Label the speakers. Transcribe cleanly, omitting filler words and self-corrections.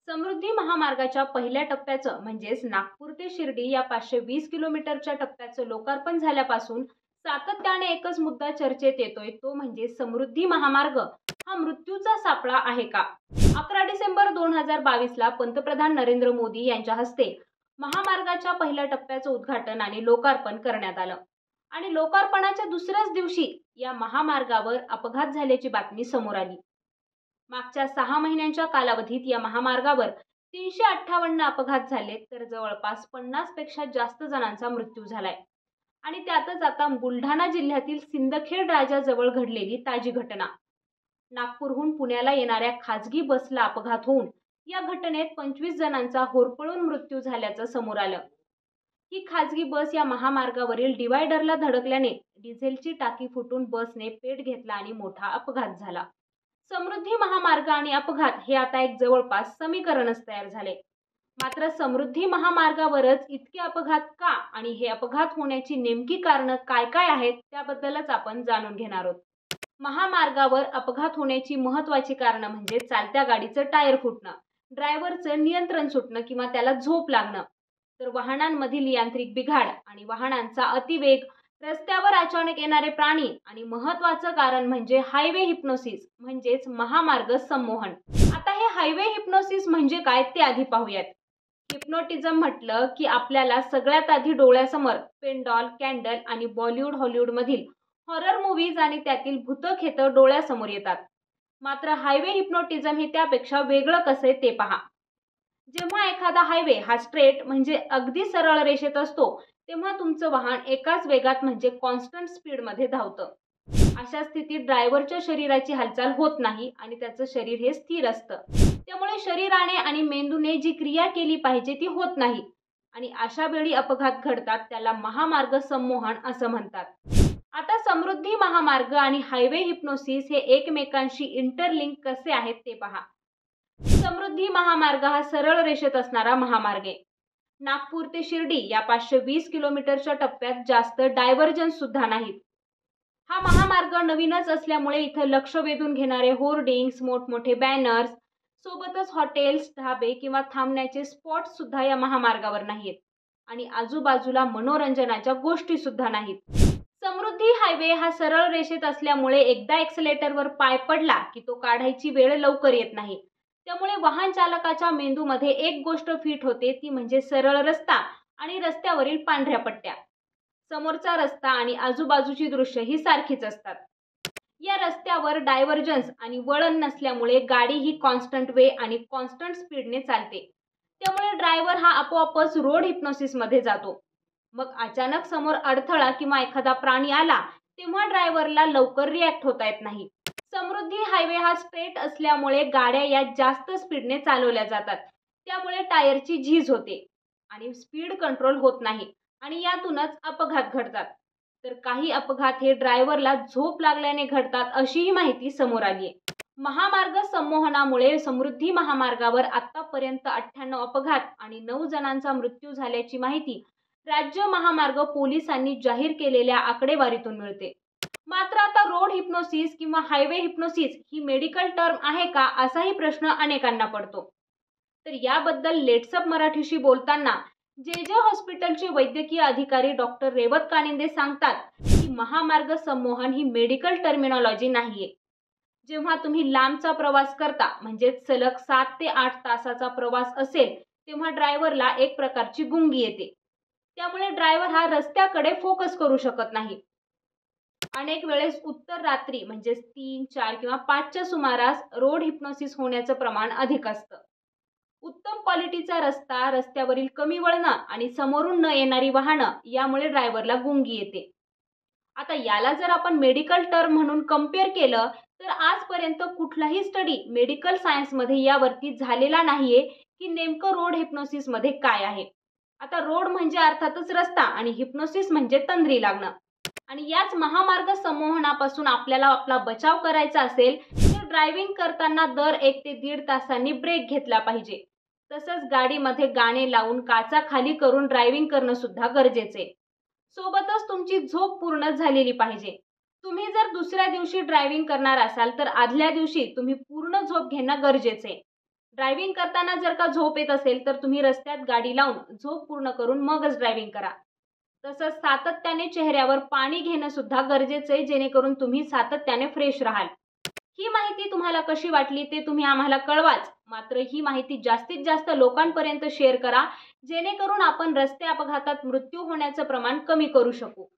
Speaker 1: समृद्धी महामार्गाच्या पहिल्या टप्प्याचं म्हणजेच नागपूर ते शिर्डी या 520 किलोमीटरच्या टप्प्याचं लोकार्पण झाल्यापासून सातत्याने एकच मुद्दा चर्चेत येतोय, तो म्हणजे समृद्धी महामार्ग हा मृत्यूचा सापळा आहे का? 11 डिसेंबर 2022 ला पंतप्रधान नरेंद्र मोदी यांच्या हस्ते महामार्गाच्या पहिल्या टप्प्याचं उद्घाटन आणि लोकार्पण करण्यात आलं. आणि लोकार्पणाच्या दुसऱ्याच दिवशी या महामार्गावर अपघात झाल्याची बातमी समोर आली. मागच्या 6 महिन्यांच्या कालावधीत या महामार्गावर 358 अपघात झाले, तर जवळपास 50 पेक्षा जास्त जणांचा मृत्यू झालाय. आणि त्यातच आता बुलढाणा जिल्ह्यातील सिंदखेड राजाजवळ घडलेली ताजी घटना. नागपूरहून पुण्याला येणाऱ्या खाजगी बसला अपघात होऊन या घटनेत 25 जणांचा होरपळून मृत्यू झाल्याचं समोर आलं. ही खाजगी बस या महामार्गावरील डिवायडरला धडकल्याने डिझेलची टाकी फुटून बसने पेट घेतला आणि मोठा अपघात झाला. समृद्धी महामार्ग आणि अपघात हे आता एक जवळपास समीकरणच तयार झाले. मात्र समृद्धी महामार्गावरच इतके अपघात का आणि हे अपघात होण्याची नेमकी कारणं काय काय आहेत त्याबद्दलच आपण जाणून घेणार आहोत. महामार्गावर अपघात होण्याची महत्त्वाची कारणं म्हणजे चालत्या गाडीचं टायर फुटणं, ड्रायव्हरचं नियंत्रण सुटणं किंवा त्याला झोप लागणं, तर वाहनांमधील यांत्रिक बिघाड आणि वाहनांचा अतिवेग, रस्त्यावर अचानक येणारे प्राणी आणि महत्त्वाचं कारण म्हणजे हायवे हिप्नोसिस म्हणजेच महामार्ग संमोहन. आता हे हायवे हिप्नोसिस म्हणजे काय ते आधी पाहूयात. हिप्नोटिझम म्हटलं की आपल्याला सगळ्यात आधी डोळ्यासमोर पेंडॉल, कॅन्डल आणि बॉलिवूड, हॉलिवूडमधील हॉरर मूव्हीज आणि त्यातील भूतखेतं डोळ्यासमोर येतात. मात्र हायवे हिप्नोटिझम हे त्यापेक्षा वेगळं कसं आहे ते पहा. जेव्हा एखादा हायवे हा स्ट्रेट म्हणजे अगदी सरळ रेषेत असतो, तेव्हा तुमचं वाहन एकाच वेगात म्हणजे कॉन्स्टंट स्पीडमध्ये धावतं. अशा स्थितीत ड्रायव्हरच्या शरीराची हालचाल होत नाही आणि त्याचं शरीर हे स्थिर असतं. त्यामुळे शरीराने आणि मेंदूने जी क्रिया केली पाहिजे ती होत नाही आणि अशा वेळी अपघात घडतात. त्याला महामार्ग संमोहन असं म्हणतात. आता समृद्धी महामार्ग आणि हायवे हिप्नोसिस हे एकमेकांशी इंटरलिंक कसे आहेत ते पहा. समृद्धी महामार्ग हा सरळ रेषेत असणारा महामार्ग आहे. नागपूर ते शिर्डी या 520 किलोमीटरच्या टप्प्यात जास्त डायव्हर्जन्स सुद्धा नाहीत. हा महामार्ग नवीनच असल्यामुळे इथं लक्ष वेधून घेणारे होर्डिंग्स, मोठमोठे बॅनर्स, सोबतच हॉटेल्स, ढाबे किंवा थांबण्याचे स्पॉट सुद्धा या महामार्गावर नाहीत आणि आजूबाजूला मनोरंजनाच्या गोष्टी सुद्धा नाहीत. समृद्धी हायवे हा सरळ रेषेत असल्यामुळे एकदा एक्सेलेटरवर पाय पडला की तो काढायची वेळ लवकर येत नाही. त्यामुळे वाहन चालकाच्या मेंदूमध्ये एक गोष्ट फिट होते, ती म्हणजे सरळ रस्ता आणि रस्त्यावरील पांढऱ्या पट्ट्या. समोरचा रस्ता आणि आजूबाजूची दृश्य ही सारखीच असतात. या रस्त्यावर डायव्हर्जन्स आणि वळण नसल्यामुळे गाडी ही कॉन्स्टंट वे आणि कॉन्स्टंट स्पीडने चालते. त्यामुळे ड्रायव्हर हा आपोआपच रोड हिप्नोसिसमध्ये जातो. मग अचानक समोर अडथळा किंवा एखादा प्राणी आला तेव्हा ड्रायव्हरला लवकर रिॲक्ट होता येत नाही. समृद्धी हायवे हा स्ट्रेट असल्यामुळे गाड्या या जास्त स्पीडने चालवल्या जातात. त्यामुळे टायरची झीज होते आणि स्पीड कंट्रोल होत नाही आणि यातूनच अपघात घडतात. तर काही अपघात हे ड्रायव्हरला झोप लागल्याने घडतात अशीही माहिती समोर आली आहे. महामार्ग संमोहनामुळे समृद्धी महामार्गावर आतापर्यंत 98 अपघात आणि 9 जणांचा मृत्यू झाल्याची माहिती राज्य महामार्ग पोलिसांनी जाहीर केलेल्या आकडेवारीतून मिळते. मात्र आता रोड हिप्नोसिस किंवा हायवे हिप्नोसिस ही मेडिकल टर्म आहे का असाही प्रश्न अनेकांना पडतो. तर याबद्दल लेट्सअप मराठीशी बोलताना जे हॉस्पिटलचे वैद्यकीय अधिकारी डॉक्टर रेवत कानिंदे सांगतात की महामार्ग संमोहन ही मेडिकल टर्मिनॉलॉजी नाहीये. जेव्हा तुम्ही लांबचा प्रवास करता म्हणजे सलग 7 ते 8 तासाचा प्रवास असेल तेव्हा ड्रायव्हरला एक प्रकारची गुंगी येते. त्यामुळे ड्रायव्हर हा रस्त्याकडे फोकस करू शकत नाही. अनेक वेळेस उत्तर रात्री म्हणजे 3, 4 किंवा 5च्या सुमारास रोड हिप्नोसिस होण्याचं प्रमाण अधिक असतं. उत्तम क्वालिटीचा रस्ता, रस्त्यावरील कमी वळणं आणि समोरून न येणारी वाहनं यामुळे ड्रायव्हरला गुंगी येते. आता याला जर आपण मेडिकल टर्म म्हणून कम्पेअर केलं तर आजपर्यंत कुठलाही स्टडी मेडिकल सायन्समध्ये यावरती झालेला नाहीये की नेमकं रोड हिप्नोसिसमध्ये काय आहे. आता रोड म्हणजे अर्थातच रस्ता आणि हिप्नोसिस म्हणजे तंद्री लागणं. आणि याच महामार्ग संमोहनापासून आपल्याला आपला बचाव करायचा असेल तर ड्रायव्हिंग करताना दर 1 ते 1.5 तासांनी ब्रेक घेतला पाहिजे. तसंच गाडीमध्ये गाणे लावून काचा खाली करून ड्रायव्हिंग करणं सुद्धा गरजेचे. सोबतच तुमची झोप पूर्ण झालेली पाहिजे. तुम्ही जर दुसऱ्या दिवशी ड्रायव्हिंग करणार असाल तर आदल्या दिवशी तुम्ही पूर्ण झोप घेणं गरजेचे. ड्रायव्हिंग करताना जर का झोप येत असेल तर तुम्ही रस्त्यात गाडी लावून झोप पूर्ण करून मगच ड्रायव्हिंग करा. तसंच सातत्याने चेहऱ्यावर पाणी घेणं सुद्धा गरजेचं आहे, जेणेकरून तुम्ही सातत्याने फ्रेश राहाल. ही माहिती तुम्हाला कशी वाटली ते तुम्ही आम्हाला कळवाच. मात्र ही माहिती जास्तीत जास्त लोकांपर्यंत शेअर करा, जेणेकरून आपण रस्ते अपघातात मृत्यू होण्याचं प्रमाण कमी करू शकू.